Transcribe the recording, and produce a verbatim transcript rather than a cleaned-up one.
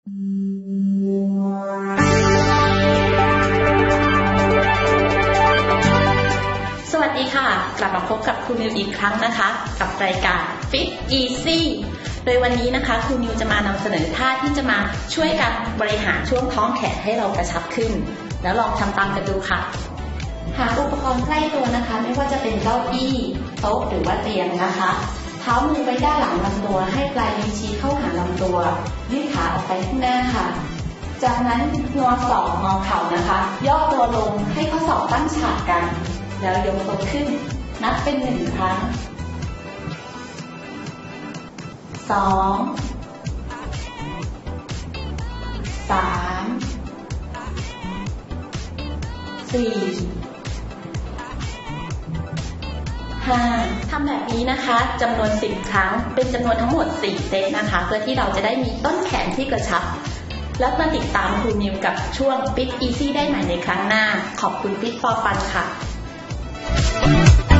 สวัสดีค่ะกลับมาพบกับครูนิวอีกครั้งนะคะกับรายการ Fit Easy โดยวันนี้นะคะครูนิวจะมานำเสนอท่าที่จะมาช่วยกันบริหารช่วงท้องแขนให้เรากระชับขึ้นแล้วลองทำตามกันดูค่ะหาอุปกรณ์ใกล้ตัวนะคะไม่ว่าจะเป็นเก้าอี้โต๊ะหรือว่าเตียงนะคะเท้ามือไว้ด้านหลังลำตัวให้ปลายนิ้วชี้เข้าหาลำตัวยืดขาออกไปข้างหน้าค่ะจากนั้นงอศอกงอเข่านะคะย่อตัวลงให้ข้อศอกตั้งฉากกันแล้วยกตัวขึ้นนับเป็นหนึ่งครั้งสองสามสี่ห้าทำแบบนี้นะคะจำนวนสิบครั้งเป็นจำนวนทั้งหมดสี่เซตนะคะเพื่อที่เราจะได้มีต้นแขนที่กระชับแล้วมาติดตามครูนิวกับช่วง Fit Easy ได้ใหม่ในครั้งหน้าขอบคุณ Fit for Fun ค่ะ